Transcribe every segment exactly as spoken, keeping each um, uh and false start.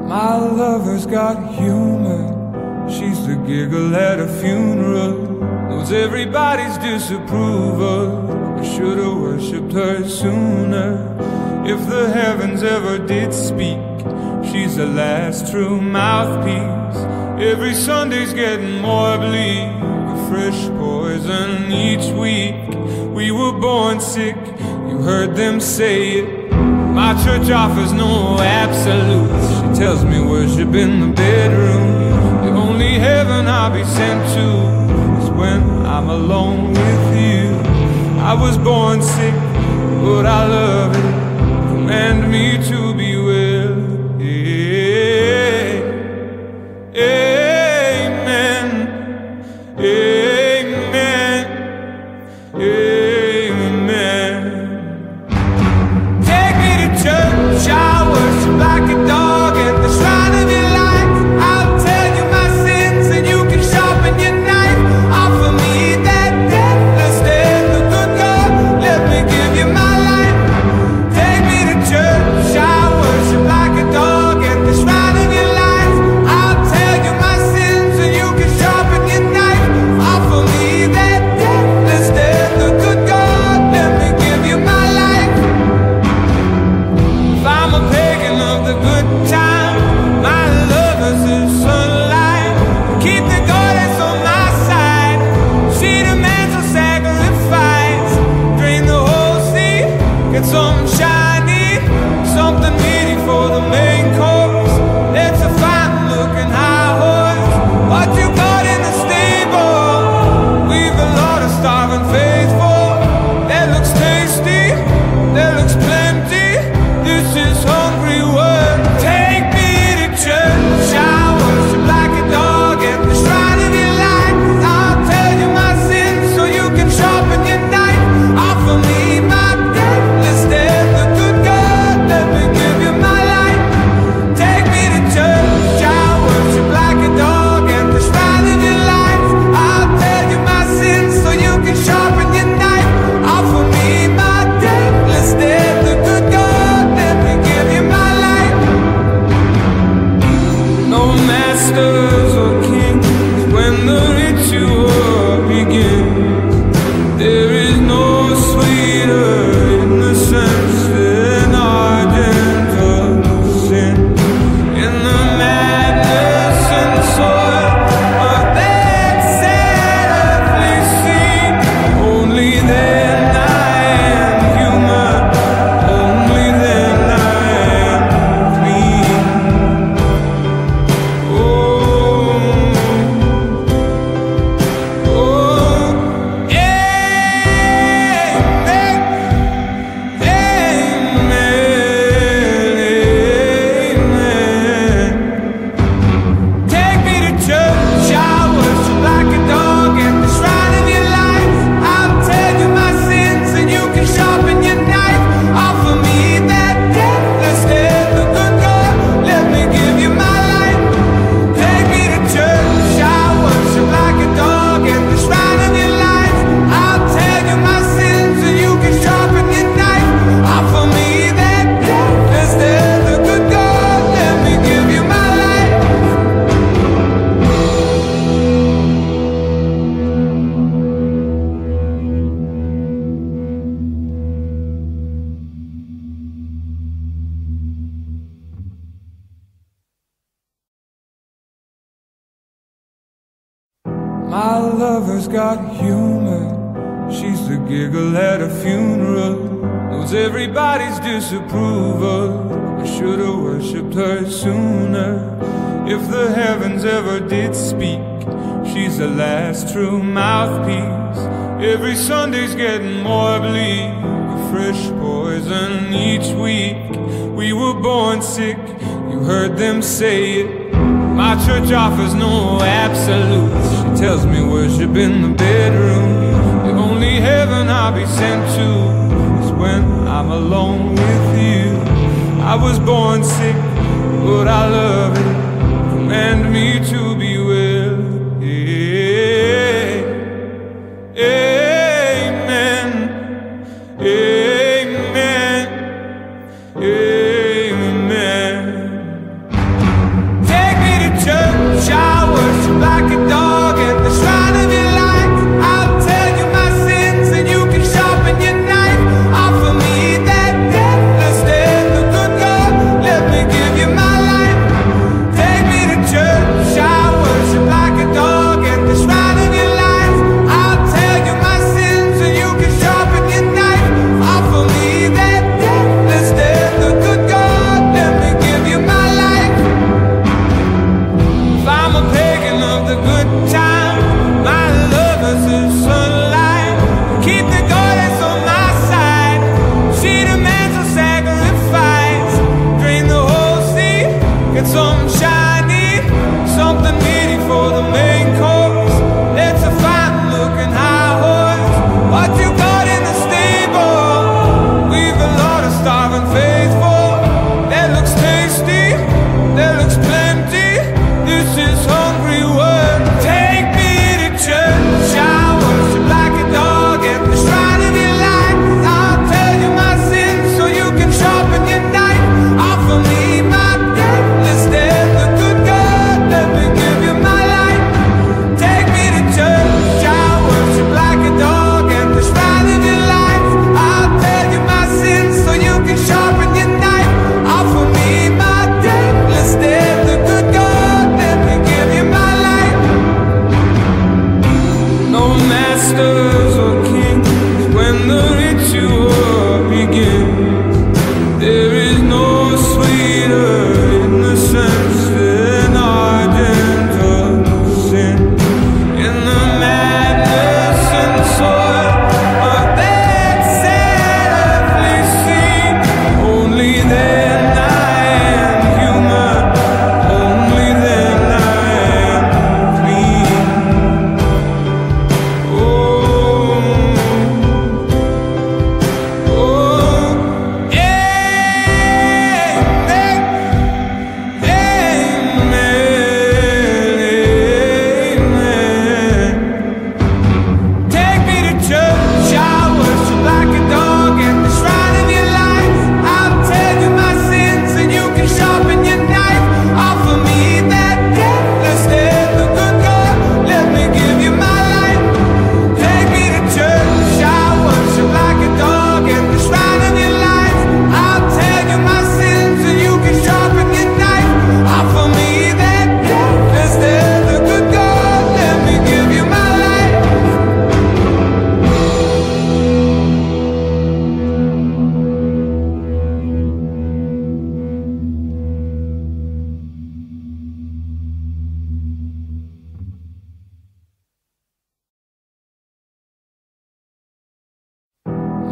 My lover's got humor. She's the giggle at a funeral. Knows everybody's disapproval. I should've worshipped her sooner. If the heavens ever did speak, she's the last true mouthpiece. Every Sunday's getting more bleak, a fresh poison each week. We were born sick, you heard them say it. My church offers no absolutes. She tells me worship in the bedroom. The only heaven I'll be sent to is when I'm alone with you. I was born sick, but I love it. Command me to be well. Amen. Amen. Amen. Take me to church, I worship like a dog at the shrine of your life. I'll tell you my sins and you can sharpen your knife. Offer me that deathless death, the good God, let me give you my life. Take me to church, I worship like a dog at the shrine of your life. I'll tell you my sins and you can sharpen your knife. Offer me that deathless death, the good God, let me give you my life. If I'm a pagan of the good time, my lover's the sunlight. Keep the goddess on my side. She demands a sacrifice. Drain the whole sea, get something shiny, something meaty for the main course. That's a fine looking high horse. What you got in the stable? We've a lot of starving faithful. That looks tasty, that looks plenty. This is hungry work. Take me to church, I worship like a dog at the shrine of your life. I'll tell you my sins so you can sharpen your knife. Offer me my deathless death, the good God, let me give you my life. Take me to church, I worship like a dog at the shrine of your life. I'll tell you my sins so you can sharpen your knife. Offer me my deathless death, the good God, let me give you my life. No masters or kings when the ritual begins. There is no sweeter innocence than our gentle sin. In the madness and soil of that sad earthly scene, only then I am human, only then I am clean. Oh, oh, amen, amen, amen. Take me to church, I worship like a dog at the shrine of your life. I'll tell you my sins and you can sharpen your knife. Offer me that deathless death, the good God, let me give you my life. Take me to church, I worship like a dog at the shrine of your life. I'll tell you my sins and you can sharpen your knife. Offer me that deathless death, the good God, let me give you my life. My lover's got humor. She's the giggle at a funeral. Knows everybody's disapproval. I should've worshipped her sooner. If the heavens ever did speak, she's the last true mouthpiece. Every Sunday's getting more bleak, a fresh poison each week. We were born sick, you heard them say it. My church offers no absolutes. She tells me worship in the bedroom. The only heaven I'll be sent to is when I'm alone with you. I was born sick, but I love it. Command me to be well. Amen. Amen. Amen.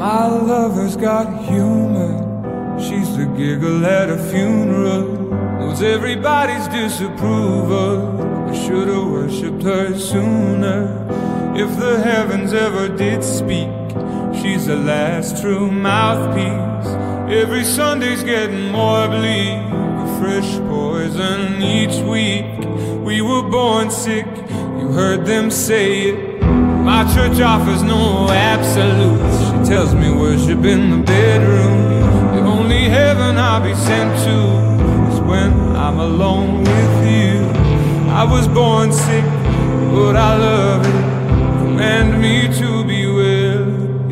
My lover's got humor. She's the giggle at a funeral. Knows everybody's disapproval. I should've worshipped her sooner. If the heavens ever did speak, she's the last true mouthpiece. Every Sunday's getting more bleak, a fresh poison each week. We were born sick, you heard them say it. My church offers no absolutes. She tells me worship in the bedroom. The only heaven I'll be sent to is when I'm alone with you. I was born sick, but I love it. Command me to be well.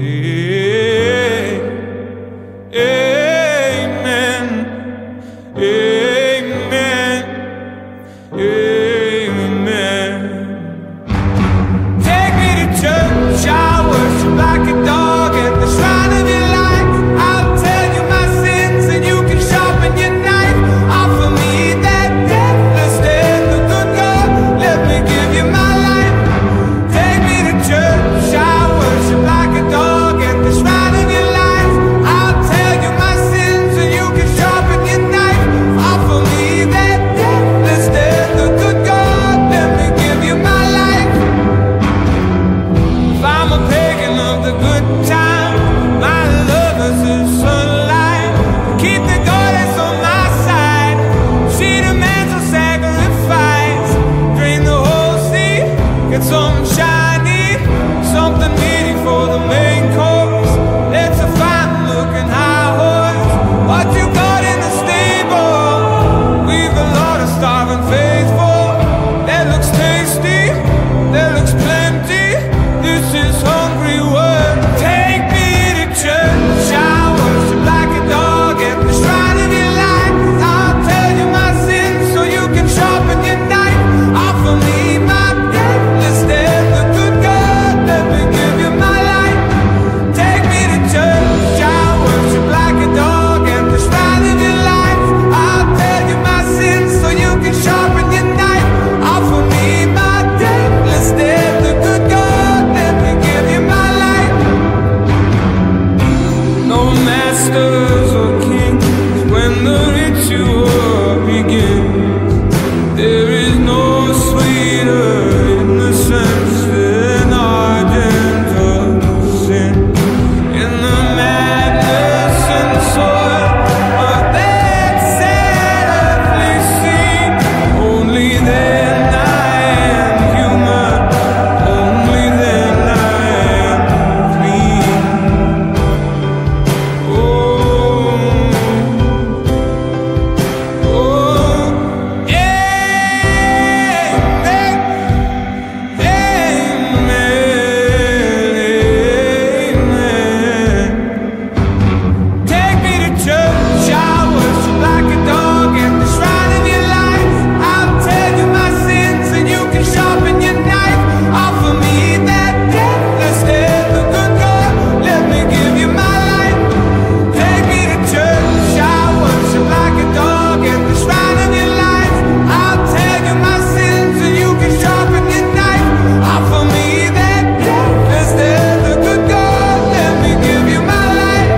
Amen. Amen. Amen. Take me to church, I'll worship like a dog at the shrine of your life. I'll tell you my sins and you can sharpen your knife. Offer me that deathless death, the good God, let me give you my life. Take me to church, I'll worship like a dog at the shrine of your life. I'll tell you my sins and you can sharpen your knife. Offer me that deathless death, the good God, let me give you my life. If I'm a pagan of the good time, my lover's the sunlight. Keep the goddess on my side. She demands a sacrifice. Drain the whole sea, get something shiny, something meaty for the main course. Let's a fine looking high horse. What you got in the stable? We've a lot of starving faithful. That looks tasty, that looks plenty. This is hungry work. Take me to church, I'll worship like a dog at the shrine of your life. I'll tell you my sins so you can sharpen your knife. Offer me my deathless death, the good God, let me give you my life. Take me to church, I'll worship like a dog at the shrine of your life. I'll tell you my sins so you can sharpen your knife. Offer me my deathless death, the good God, let me give you my life. No masters or kings when the ritual begins. There is no sweeter innocence than our gentle sin. In the madness and soil of that sad earthly scene, only then I am human, only then I am clean. Oh, oh, amen, amen, amen. Take me to church, I'll worship like a dog at the shrine of your life. I'll tell you my sins and you can sharpen your knife. Offer me that deathless death, the good God, let me give you my life. Take me to church, I'll worship like a dog at the shrine of your life. I'll tell you my sins and you can sharpen your knife. Offer me that deathless death, the good God, let me give you my life.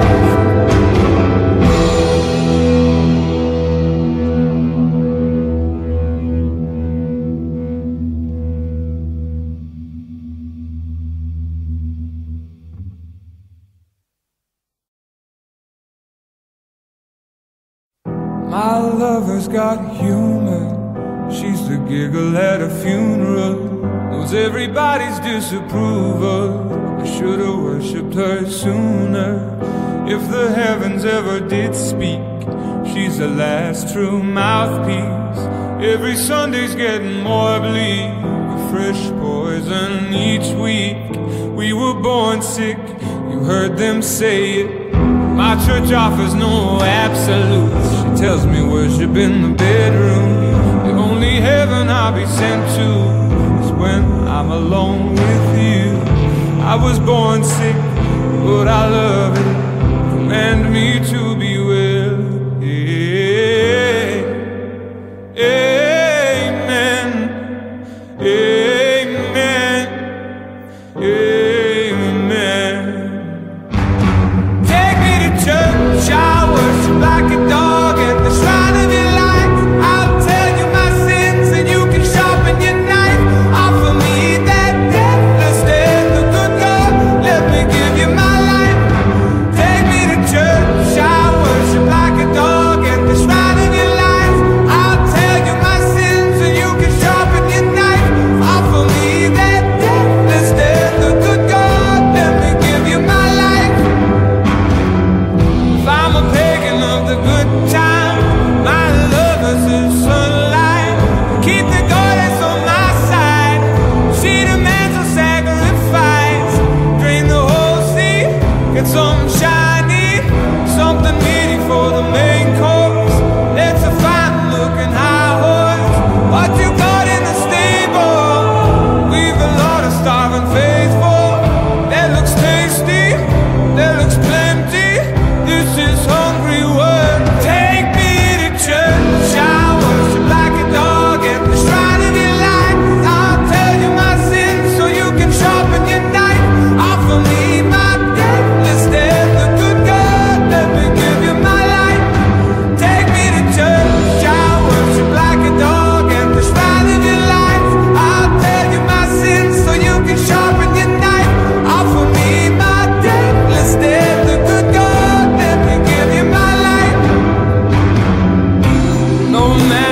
My lover's got humor. She's the giggle at a funeral. Knows everybody's disapproval. I should've worshipped her sooner. If the heavens ever did speak, she's the last true mouthpiece. Every Sunday's getting more bleak, a fresh poison each week. We were born sick, you heard them say it. My church offers no absolutes. She tells me worship in the bedroom. The only heaven I'll be sent to is when I'm alone with you. I was born sick, but I love it. Command me to be well. Amen. Amen. Amen.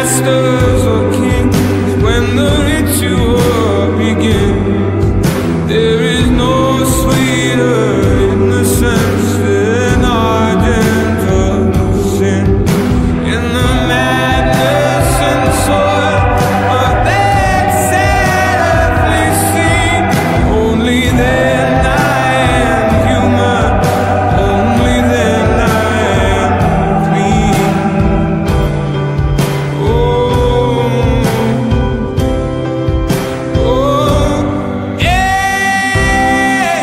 masters or kings, when the ritual begins, there is no sweeter innocence than ardent sin. In the madness and soil of that sad earthly scene, only then I am human, only then I am clean. Oh, oh, amen,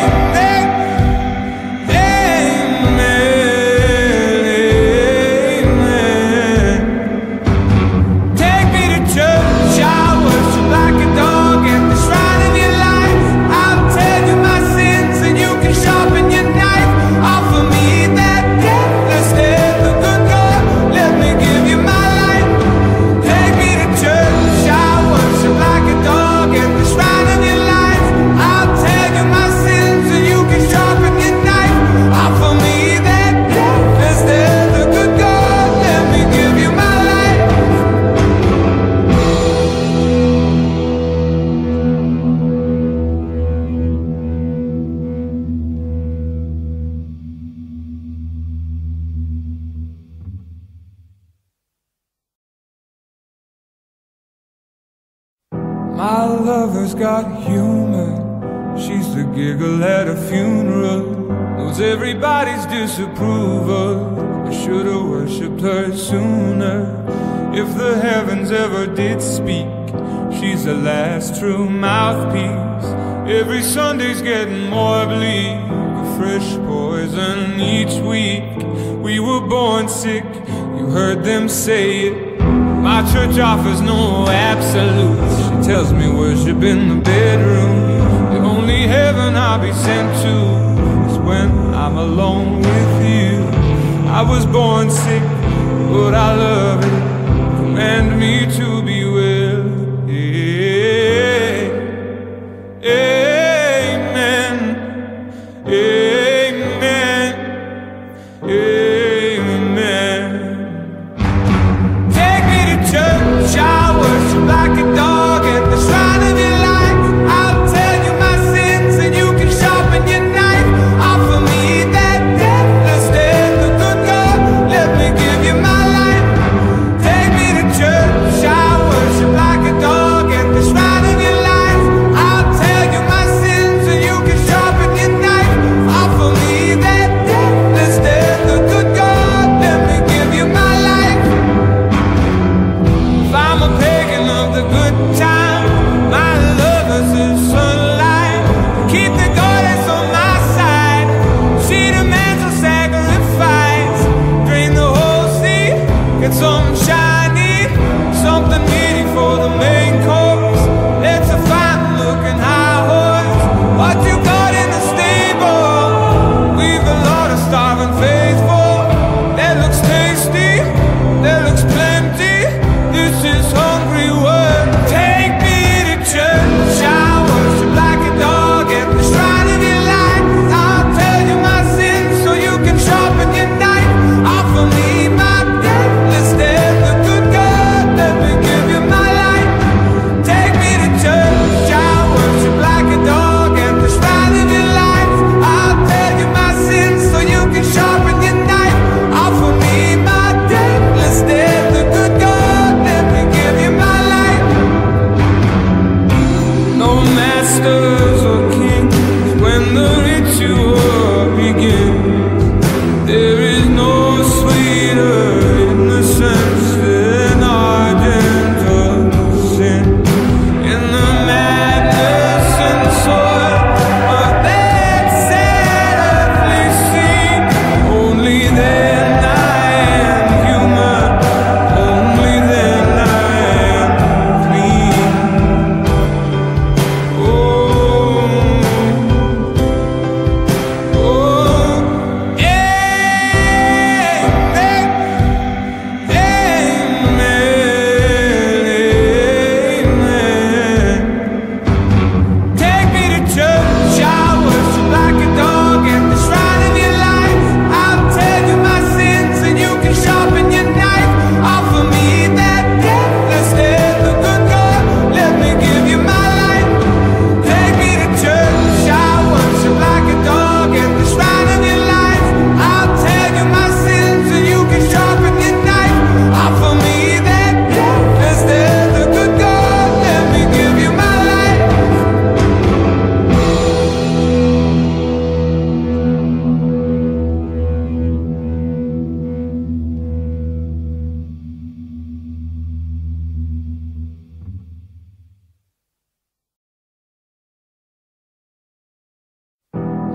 amen, amen. Take me to church, I'll worship like a dog at the shrine of your life. I'll tell you my sins and you can sharpen your knife. Offer me that deathless death, the good God, let me give you my life. Take me to church, I'll worship like a dog at the shrine of your life. I'll tell you my sins and you can sharpen your knife. Offer me that deathless death, the good God, let me give you my life. My lover's got humor, she's the giggle at a funeral, knows everybody's disapproval. I should've worshipped her sooner. If the heavens ever did speak, she's the last true mouthpiece. Every Sunday's getting more bleak, a fresh poison each week. We were born sick, you heard them say it. My church offers no absolutes. She tells me worship in the bedroom. The only heaven I'll be sent to is when I'm alone with you. I was born sick, but I love it. Command me to be well. Amen. Amen. Amen. Take me to church, I'll worship like a dog at the shrine of your life. I'll tell you my sins and you can sharpen your knife. Offer me that deathless death, the good God, let me give you my life. Take me to church, I'll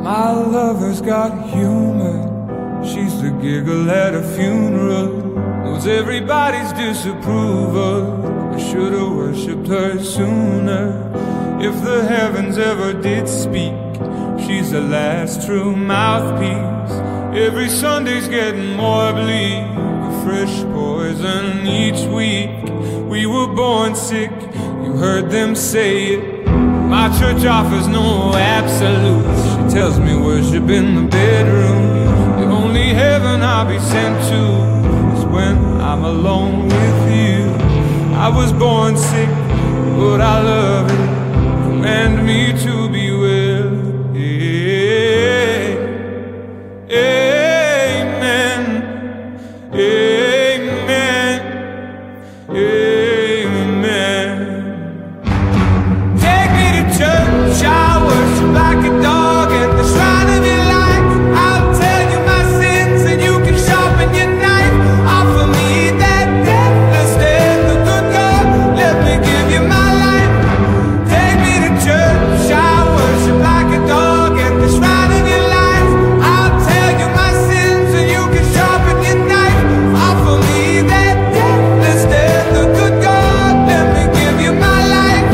My lover's got humor. She's the giggle at a funeral. Knows everybody's disapproval. I should've worshipped her sooner. If the heavens ever did speak, she's the last true mouthpiece. Every Sunday's getting more bleak, a fresh poison each week. We were born sick, you heard them say it. My church offers no absolutes. She tells me worship in the bedroom. The only heaven I'll be sent to is when I'm alone with you. I was born sick, but I love it. Command me to be well. Amen. Amen. Amen. Take me to church, I worship like a dog at the shrine of your life. I'll tell you my sins and you can sharpen your knife. Offer me that deathless death, the good God, let me give you my life. Take me to church, I worship like a dog at the shrine of your life. I'll tell you my sins and you can sharpen your knife. Offer me that deathless death, the good God, let me give you my life.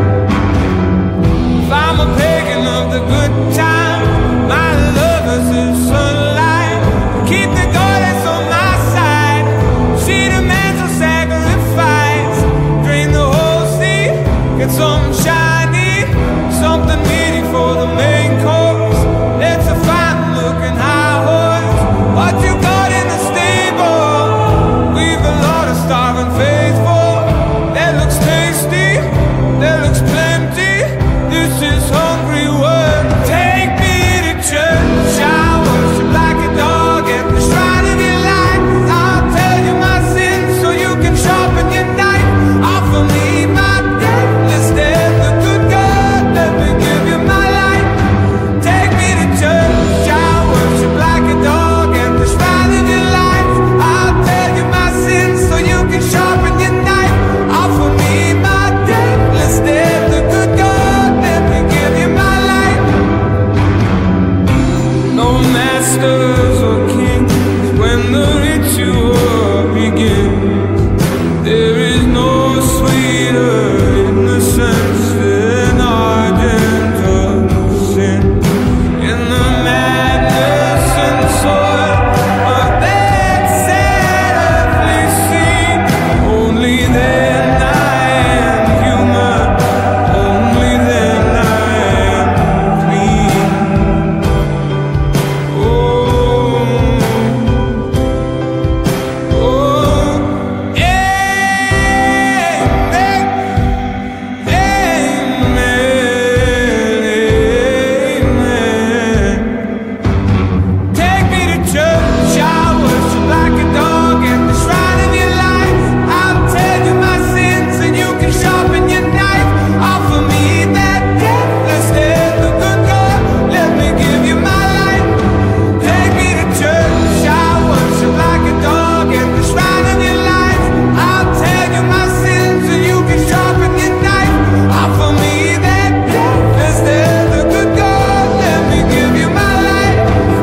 If I'm a pagan of the good time, my lover's the sunlight. Keep the goddess on my side. She demands a sacrifice. Drain the whole sea, get something shiny, something meaty for the main course. Let's a fine looking high horse. What you got in the stable? We've a lot of starving faithful. That looks tasty, that looks plenty. This is hungry work. Take me to church, I worship like a dog at the shrine of your life. I'll tell you my sins so you can sharpen your knife. Offer me my deathless death, the good God, let me give you my life. Take me to church, I worship like a dog at the shrine of your life. I'll tell you my sins so you can sharpen your knife. Offer me my deathless death, the good God, let me give you my life. No masters or kings when the ritual begins. There is no sweeter innocence than our gentle sin. In the madness and soil of that sad earthly scene, only then I am human, only then I am clean. Oh, oh, amen, amen, amen. Take me to church, I worship like a dog at the shrine of your life. I'll tell you my sins and you can sharpen your knife. Offer me that deathless death, the good God, let me give you my life. Take me to church, I worship like a dog at the shrine of your life. I'll tell you my sins and you can sharpen your knife. Offer me that deathless death, the good God, let me give you my life.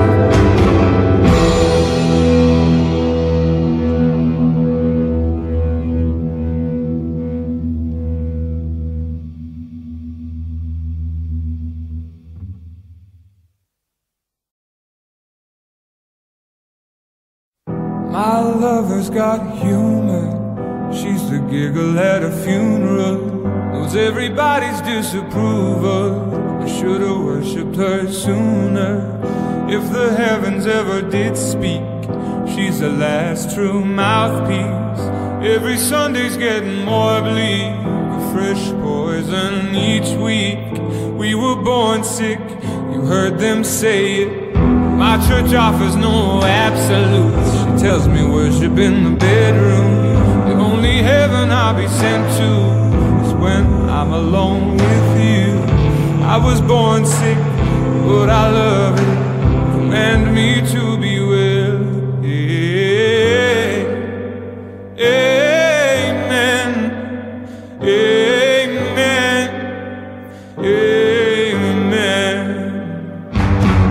My lover's got humor. She's the giggle at a funeral. Knows everybody's disapproval. I should've worshipped her sooner. If the heavens ever did speak, she's the last true mouthpiece. Every Sunday's getting more bleak, a fresh poison each week. We were born sick, you heard them say it. My church offers no absolutes. She tells me worship in the bedroom. The only heaven I'll be sent to is when I'm alone with you. I was born sick, but I love it. Command me to be well. Amen. Amen. Amen.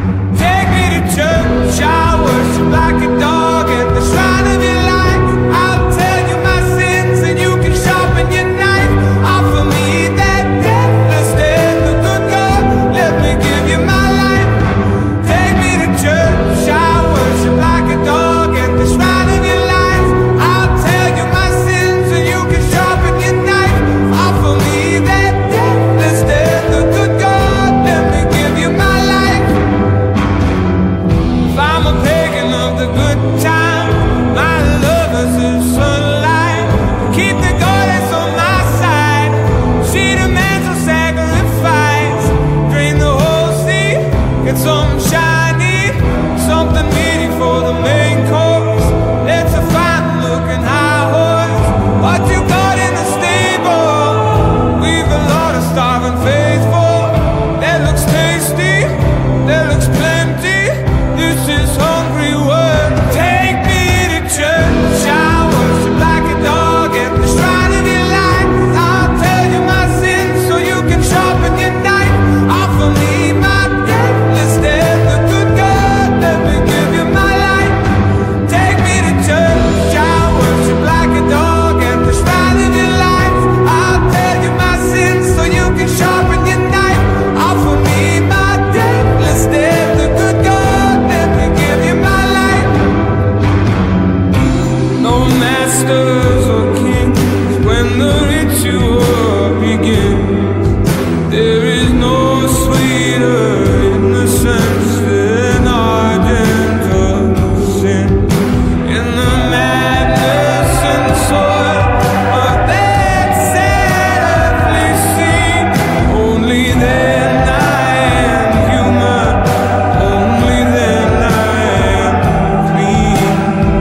you up again. There is no sweeter innocence than our gentle sin. In the madness and soil of that sad earthly scene, only then I am human, only then I am clean.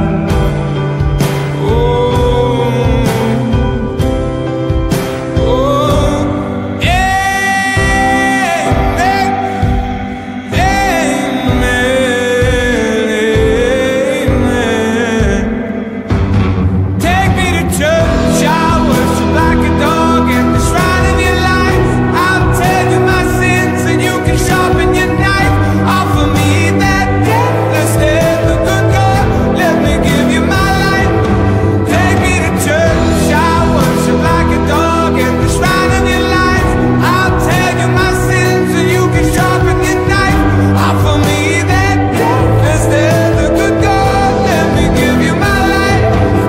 Oh, oh, amen, amen, amen. Take me to church, I'll worship like a dog at the shrine of your life. I'll tell you my sins and you can sharpen your knife. Offer me that deathless head, the good God, let me give you my life. Take me to church, I'll worship like a dog at the shrine of your life. I'll tell you my sins and you can sharpen your knife. Offer me that deathless head, the good God, let me give you my life.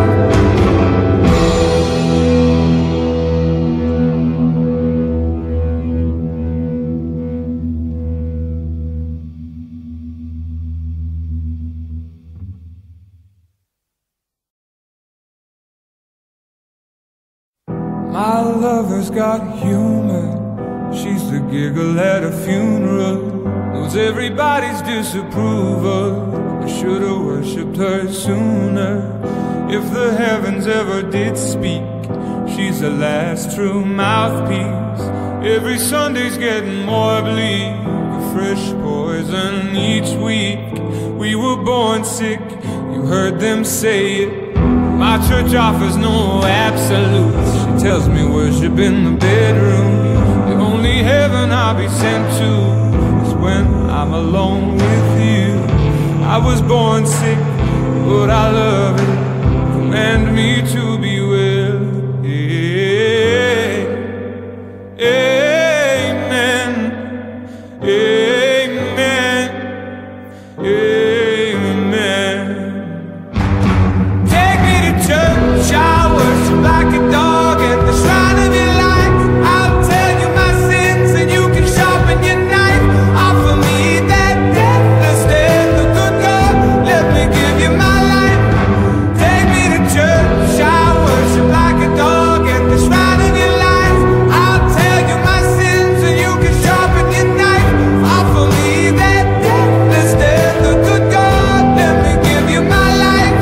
My lover's got humor. She's the giggle at a funeral. Knows everybody's disapproval. I should've worshipped her sooner. If the heavens ever did speak, she's the last true mouthpiece. Every Sunday's getting more bleak, a fresh poison each week. We were born sick, you heard them say it. My church offers no absolutes. She tells me worship in the bedroom. The only heaven I'll be sent to is when I'm alone with you. I was born sick, but I love it. Command me to be well. Amen. Amen. Amen. Take me to church, I'll worship like a dog at the shrine of your life. I'll tell you my sins and you can sharpen your knife. Offer me that deathless death, the good God, let me give you my life. Take me to church, I'll worship like a dog at the shrine of your life. I'll tell you my sins and you can sharpen your knife. Offer me that deathless death, the good God, let me give you my life.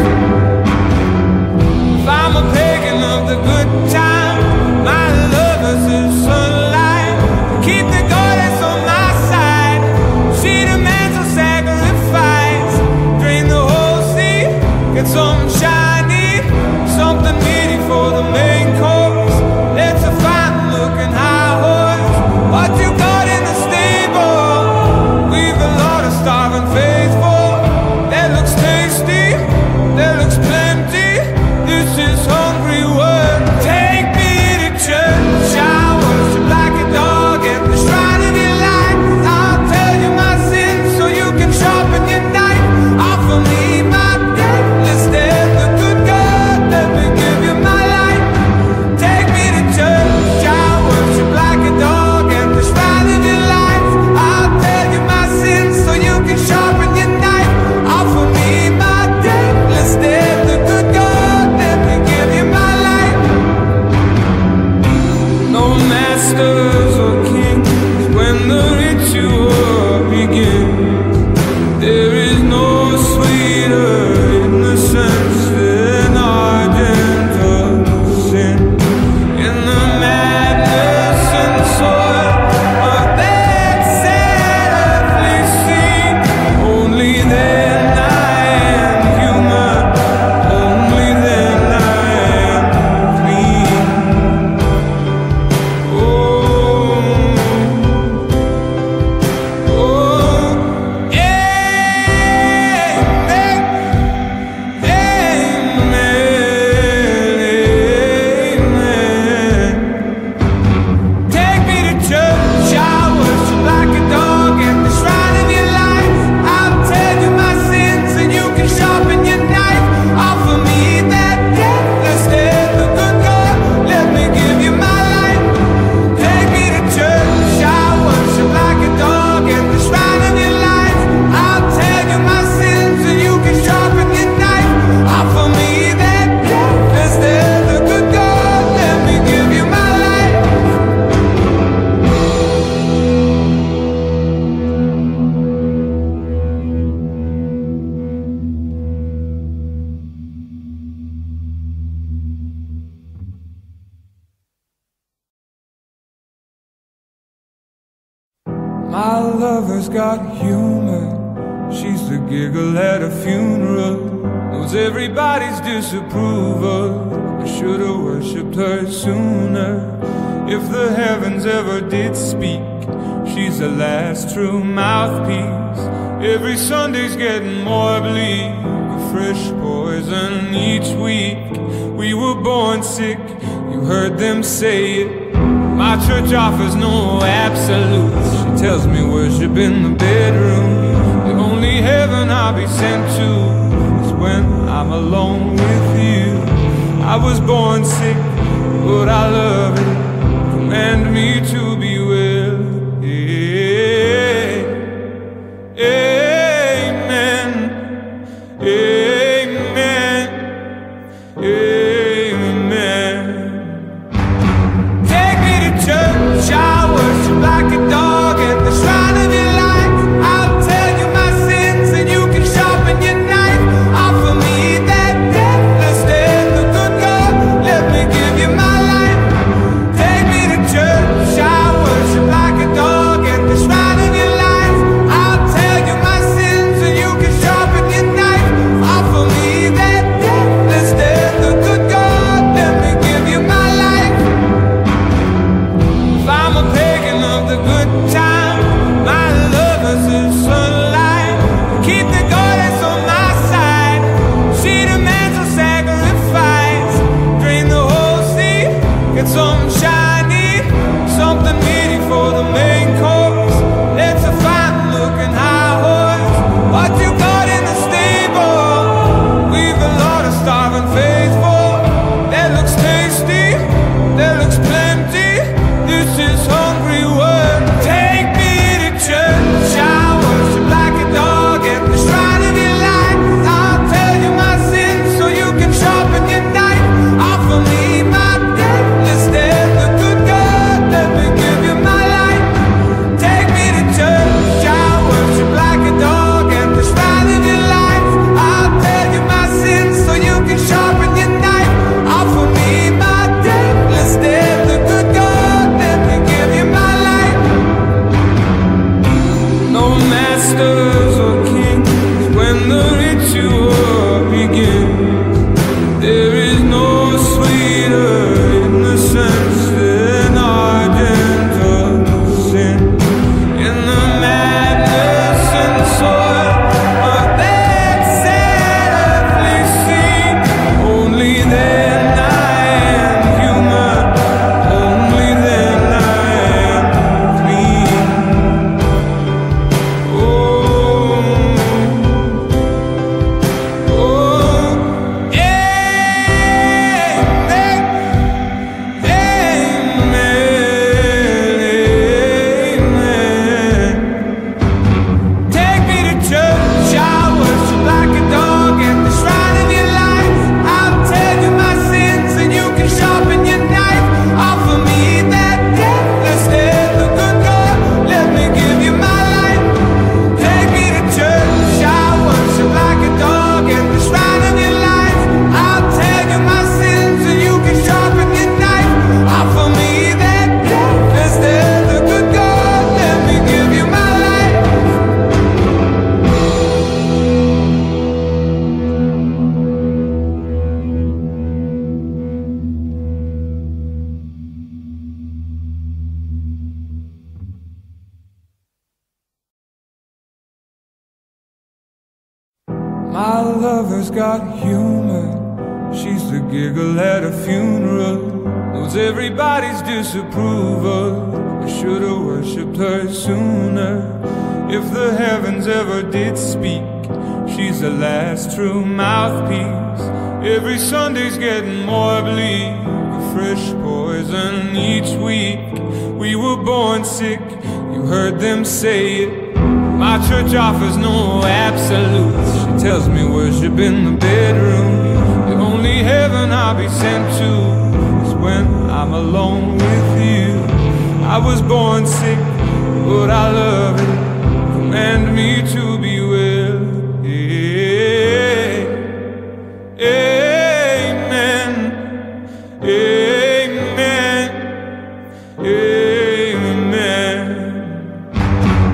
If I'm a pagan of the good time, my lover's the sunlight. Keep the goddess on my side. She demands a sacrifice. Drain the whole sea, get something shiny, something meaty for the main course. Let's a fine looking high horse. What you got in the stable? We've a lot of starving faithful. That looks tasty, that looks plenty. This is hungry work. Take me to church, I'll worship like a dog at the shrine of your life. I'll tell you my sins so you can sharpen your knife. Offer me my deathless death, the good God, let me give you my life. Take me to church, I'll worship like a dog at the shrine of your life. I'll tell you my sins so you can sharpen your knife. Offer me my deathless death, the good God, let me give you my life. No masters or kings when the ritual begins. There is no sweeter innocence than our gentle sin. In the madness and soil of that sad earthly scene, only then I am human, only then I am clean. Oh, My lover's got humor. She's the giggle at a funeral. Knows everybody's disapproval. I should've worshipped her sooner. If the heavens ever did speak, she's the last true mouthpiece. Every Sunday's getting more bleak, a fresh poison each week. We were born sick, you heard them say it. My church offers no absolutes. She tells me worship in the bedroom. The only heaven I'll be sent to is when I'm alone with you. I was born sick, but I love it. Command me to be well. Amen. Amen. Amen. Take me to church, I worship like a dog at the shrine of your life. I'll tell you my sins and you can sharpen your knife. Offer me that deathless death, the good God, let me give you my life. Take me to church, I worship like a dog at the shrine of your life. I'll tell you my sins and you can sharpen your knife. Offer me that deathless death, the good God, let me give you my life. If I'm a pagan of the good time, my lover's the sunlight. Keep the goddess on my side. She demands a sacrifice. Drain the whole sea, get something shiny, something meaty for the main course. Let's a fine looking high horse. What you got in the stable? We've a lot of starving faithful. That looks tasty, that looks plenty. This is hungry work. Take me to church, I worship like a dog at the shrine of your life. I'll tell you my sins so you can sharpen your knife. Offer me my deathless death, the good God, let me give you my life. Take me to church, I worship like a dog at the shrine of your life. I'll tell you my sins so you can sharpen your knife. Offer me my deathless death, the good God, let me give you my life. No masters or kings when the ritual begins. There is no sweeter innocence than our gentle sin. In the madness and soil of that sad earthly scene, only then I am human, only then I am clean. Oh, oh, amen, amen, amen. Take me to church, I worship like a dog at the shrine of your life. I'll tell you my sins and you can sharpen your knife. Offer me that deathless death, the good God, let me give you my life. Take me to church, I worship like a dog at the shrine of your life. I'll tell you my sins and you can sharpen your knife. Offer me that deathless death, the good God, let me give you my life. My lover's got humor. She's the giggle at a funeral. Knows everybody's disapproval. I should've worshipped her sooner. If the heavens ever did speak, she's the last true mouthpiece. Every Sunday's getting more bleak, a fresh poison each week. We were born sick, you heard them say it. My church offers no absolutes. She tells me worship in the bedroom. The only heaven I'll be sent to is when I'm alone with you. I was born sick, but I love it. Command me to be well. Amen. Amen. Amen.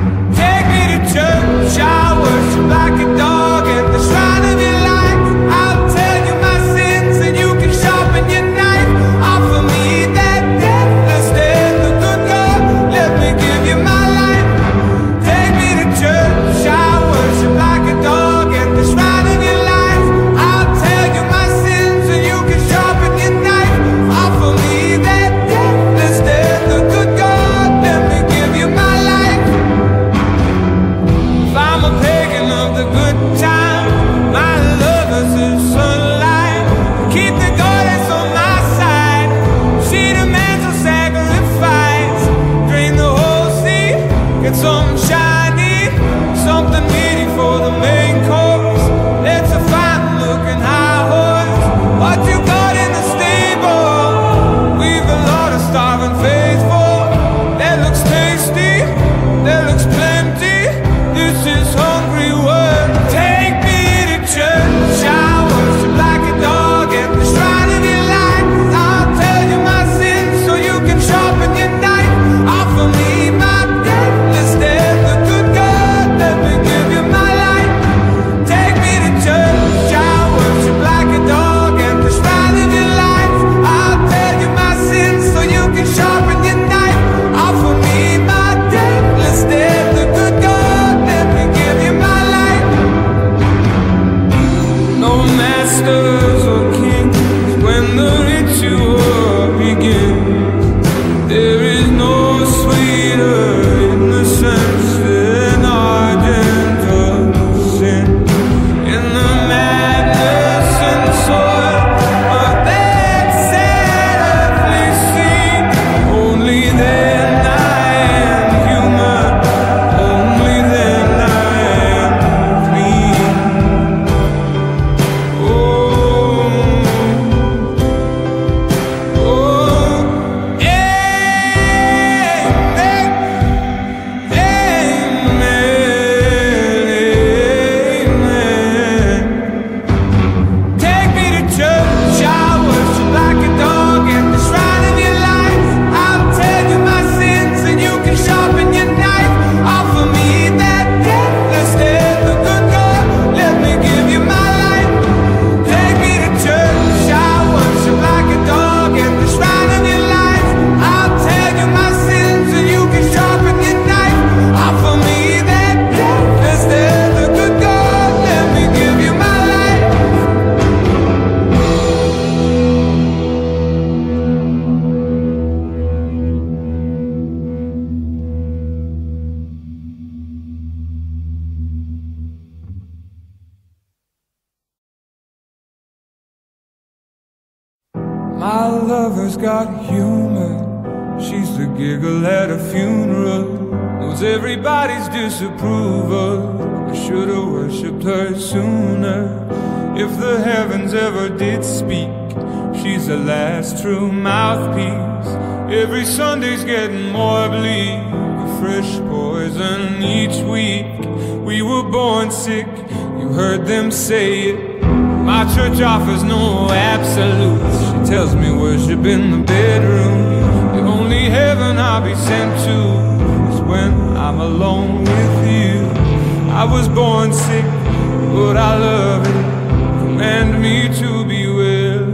lover's got humor. She's the giggle at a funeral, knows everybody's disapproval. I should've worshipped her sooner. If the heavens ever did speak, she's the last true mouthpiece. Every Sunday's getting more bleak, a fresh poison each week. We were born sick, you heard them say it. My church offers no absolutes. She tells me worship in the bedroom. The only heaven I'll be sent to is when I'm alone with you. I was born sick, but I love it. Command me to be well.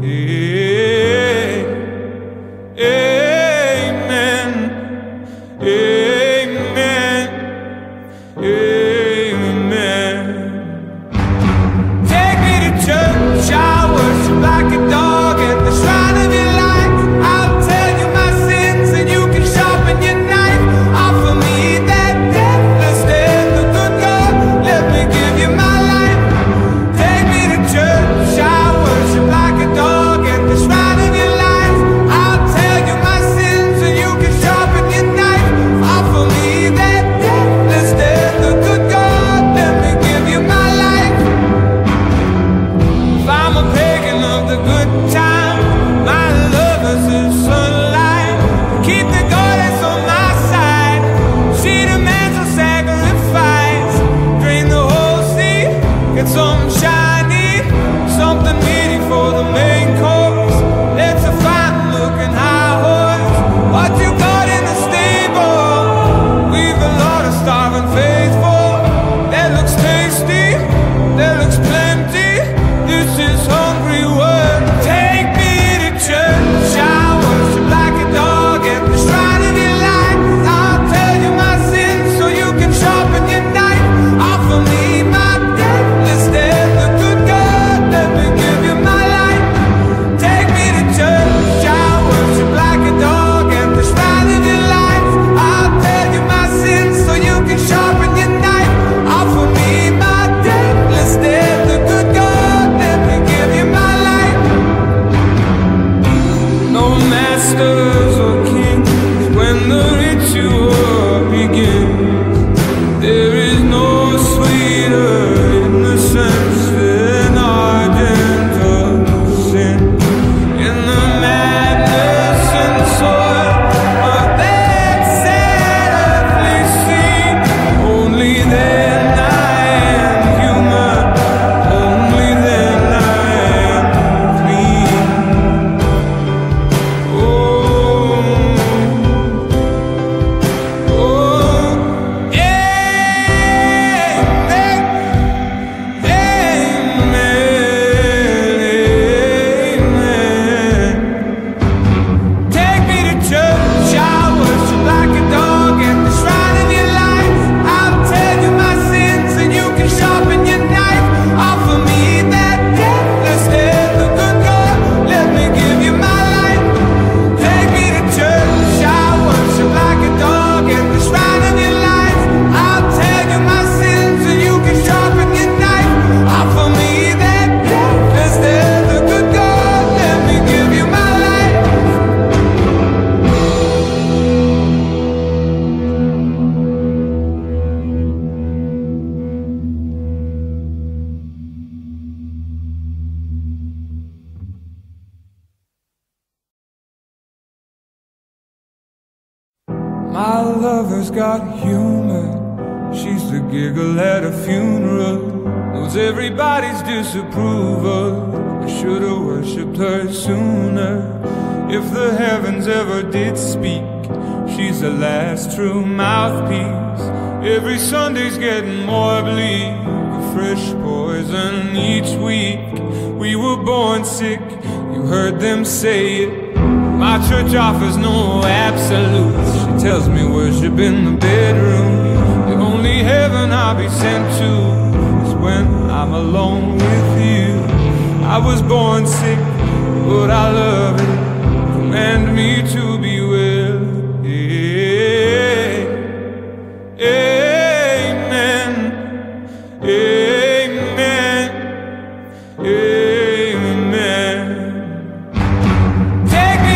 Amen. Amen. Amen. Take me to church, I worship like a dog at the shrine of your life. I'll tell you my sins and you can sharpen your knife. Offer me that deathless death, the good God, let me give you my life. Take me to church, I worship like a dog at the shrine of your life. I'll tell you my sins and you can sharpen your knife. Offer me that deathless death, the good God, let me give you my life. If I'm a pagan of the good time, my lover's the sunlight. Keep the goddess on my side. She demands a sacrifice. Drain the whole sea, get something shiny, something meaty for the main course. Let's a fine looking high horse. What you got in the stable? We've a lot of starving faithful. That looks tasty, that looks plenty. This is hungry work. Take me to church, I worship like a dog at the shrine of your life. I'll tell you my sins so you can sharpen your knife. Offer me my deathless death, the good God, let me give you my life. Take me to church, I worship like a dog at the shrine of your life. I'll tell you my sins so you can sharpen your knife. Offer me my deathless death, the good God, let me give you my life. No masters or kings when the ritual begins. There is no sweeter innocence than our gentle sin. In the madness and soil of that sad earthly scene, only then I am human, only then I am clean. Oh, oh, amen, amen, amen. Take me to church, I worship like a dog at the shrine of your life. I'll tell you my sins and you can sharpen your knife. Offer me that deathless death, the good God, let me give you my life. Take me to church, I worship like a dog at the shrine of your life. I'll tell you my sins and you can sharpen your knife. Offer me that deathless death, the good God, let me give you my life. My lover's got humor. She's the giggle at a funeral, knows everybody's disapproval. I should've worshipped her sooner. If the heavens ever did speak, she's the last true mouthpiece. Every Sunday's getting more bleak, a fresh poison each week. We were born sick, you heard them say it. My church offers no absolutes. She tells me worship in the bedroom. The only heaven I'll be sent to is when I'm alone with you. I was born sick, but I love it. Command me to be well. Amen. Amen. Amen. Take me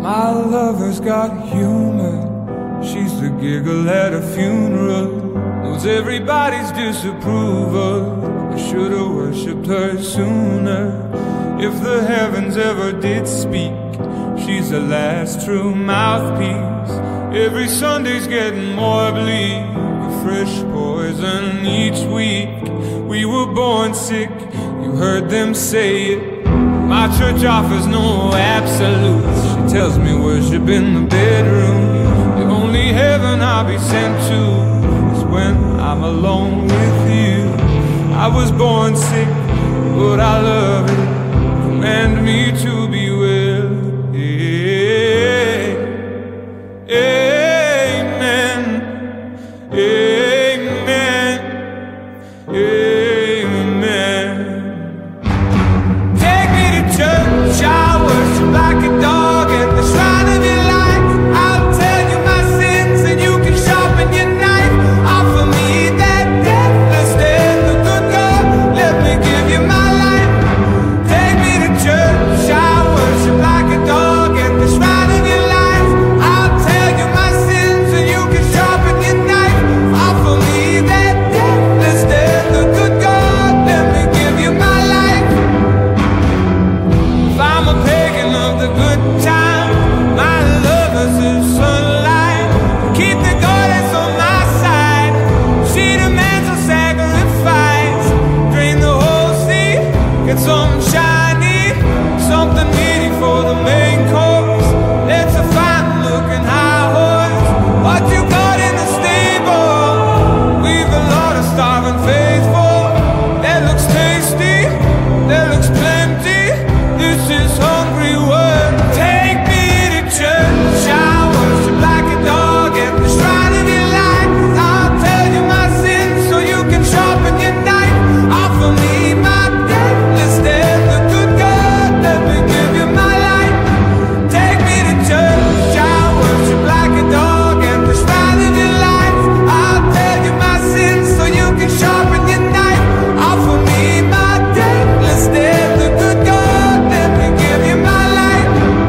My lover's got humor. She's the giggle at a funeral. Knows everybody's disapproval. I should've worshipped her sooner. If the heavens ever did speak, she's the last true mouthpiece. Every Sunday's getting more bleak, a fresh poison each week. We were born sick, you heard them say it. My church offers no absolutes. She tells me worship in the bedroom. The only heaven I'll be sent to is when I'm alone with you. I was born sick, but I love it. Command me to be well. Amen. Amen. Amen. Take me to church, I'll worship like a dog at the shrine of your life. I'll tell you my sins and you can sharpen your knife. Offer me that deathless death, the good God, let me give you my life. Take me to church, I'll worship like a dog at the shrine of your life. I'll tell you my sins and you can sharpen your knife. Offer me that deathless death, the good God, let me give you my life. If I'm a pagan of the good time, my lover's is sunlight. Keep the goddess on my side. She demands a sacrifice. Drain the whole sea, get something shiny, something meaty for the main course. Let's a fine looking high horse. What you got in the stable? We've a lot of starving faithful. That looks tasty, that looks plenty. This is hungry work. Take me to church, I'll worship like a dog at the shrine of your life. I'll tell you my sins so you can sharpen your knife. Offer me my deathless death, the good God, let me give you my life. Take me to church, I'll worship like a dog at the shrine of your life. I'll tell you my sins so you can sharpen your knife. Offer me my deathless death, the good God, let me give you my life.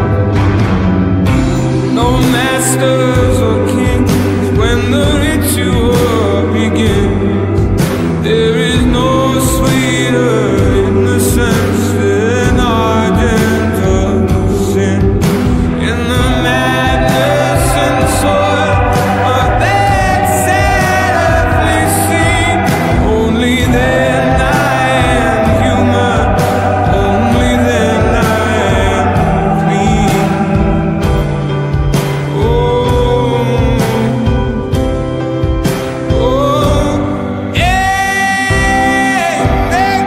No masters or kings when the ritual begins. There is no sweeter innocence than our gentle sin. In the madness and soil of that sad earthly scene, only then I am human, only then I am clean. Oh, oh, amen,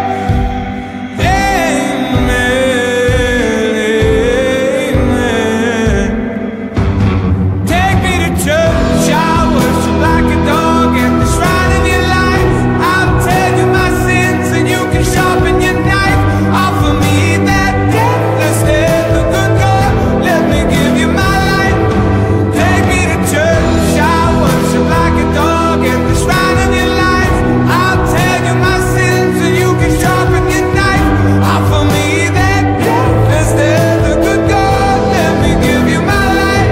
amen, amen. Take me to church, I'll worship like a dog at the shrine of your life. I'll tell you my sins and you can sharpen your knife. Offer me that deathless death, the good God, let me give you my life. Take me to church, I'll worship like a dog at the shrine of your life. I'll tell you my sins and you can sharpen your knife. Offer me that deathless death, the good God, let me give you my life.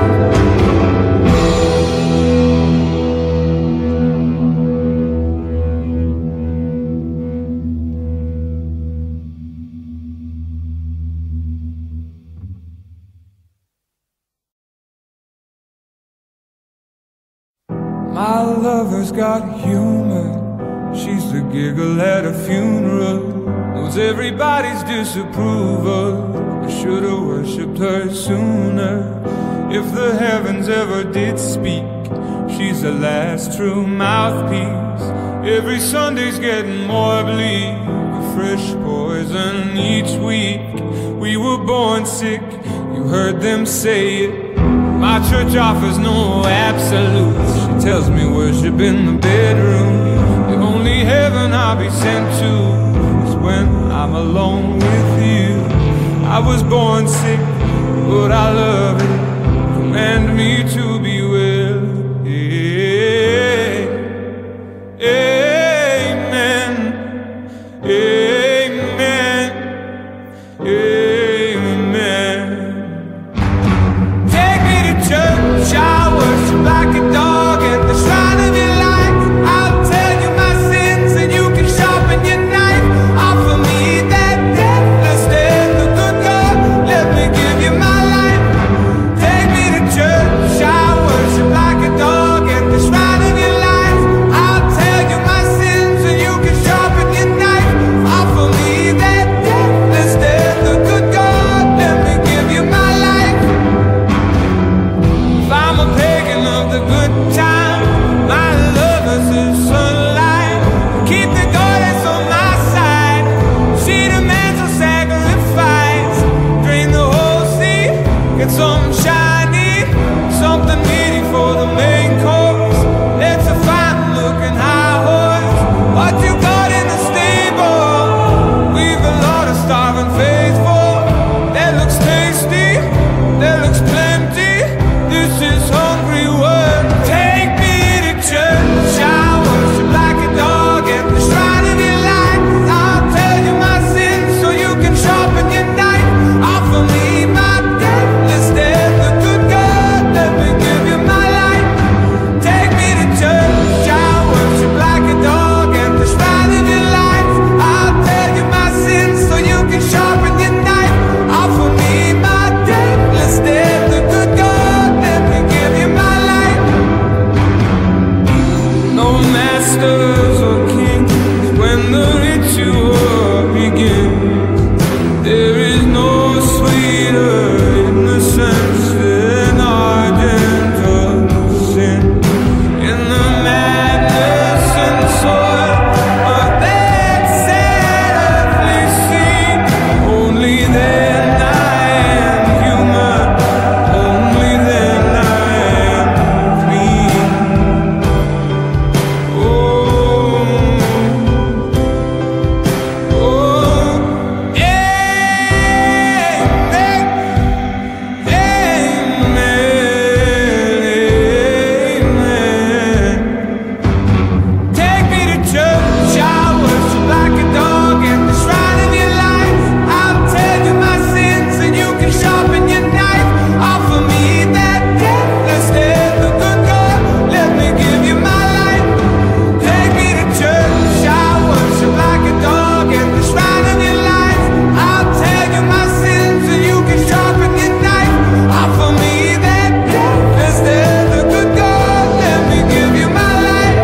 My lover's got humor. She's the giggle at a funeral. Knows everybody's disapproval. I should've worshipped her sooner. If the heavens ever did speak, she's the last true mouthpiece. Every Sunday's getting more bleak, a fresh poison each week. We were born sick, you heard them say it. My church offers no absolutes. She tells me worship in the bedroom. The only heaven I'll be sent to is when I'm alone with you. I was born sick, but I love it. Command me to be well. Amen. Amen. Amen. you up again. There is no sweeter innocence than our gentle sin. In the madness and soil of that sad earthly scene, only then I am human, only then I am clean. Oh, oh, amen, amen, amen. Take me to church, I'll worship like a dog at the shrine of your life. I'll tell you my sins and you can sharpen your knife. Offer me that deathless death, the good God, let me give you my life. Take me to church, I'll worship like a dog at the shrine of your life. I'll tell you my sins and you can sharpen your knife. Offer me that deathless death, the good God, let me give you my life.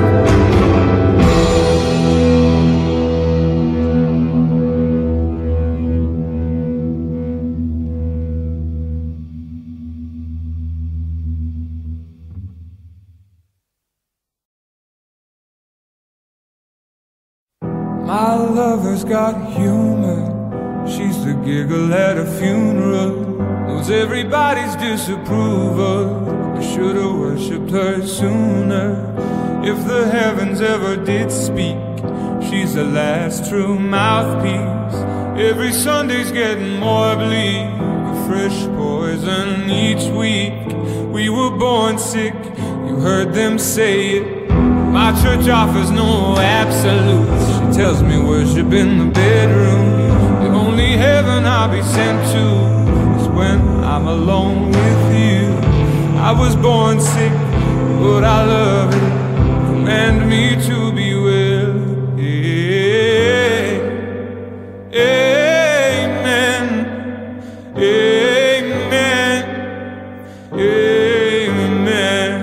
My lover's got humor. She's the giggle at a funeral. Knows everybody's disapproval. I should've worshipped her sooner. If the heavens ever did speak, she's the last true mouthpiece. Every Sunday's getting more bleak, a fresh poison each week. We were born sick, you heard them say it. My church offers no absolutes. She tells me worship in the bedroom. The only heaven I'll be sent to is when I'm alone with you. I was born sick, but I love it. Command me to be well. Amen. Amen. Amen.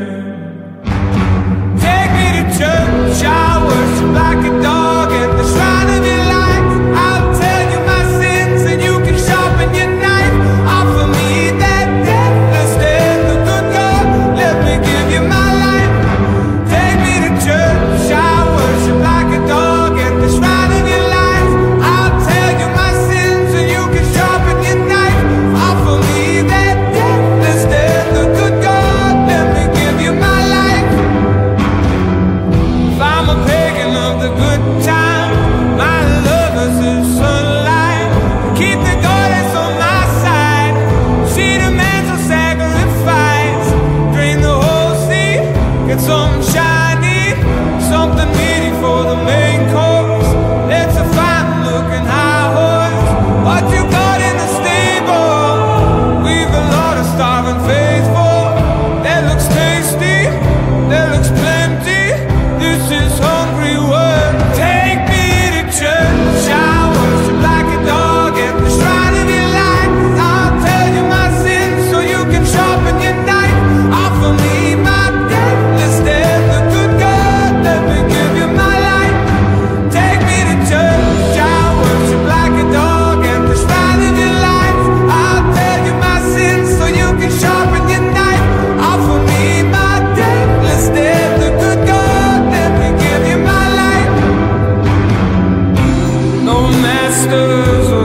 Take me to church, I'll worship like a dog at the shrine of your life. I'll tell you my sins and you can sharpen your knife. Offer me that deathless death, the good God, let me give you my life. Take me to church, I'll worship like a dog at the shrine of your life. I'll tell you my sins and you can sharpen your knife. Offer me that deathless death, the good God, let me give you my life. If I'm a pagan of the good time, my lover's the sunlight. Keep the goddess on my side. She demands a sacrifice. Drain the whole sea, get something shiny, something meaty for the main course. Let's a fine looking high horse. What you got in the stable? We've a lot of starving faithful. That looks tasty, that looks plenty. This is hungry work. Take me to church, I'll worship like a dog at the shrine of your life. I'll tell you my sins so you can sharpen your knife. Offer me my deathless death, the good God, let me give you my life. Take me to church, I'll worship like a dog at the shrine of your life. I'll tell you my sins so you can sharpen your knife. Offer me my deathless death, the good God, let me give you my life. No masters or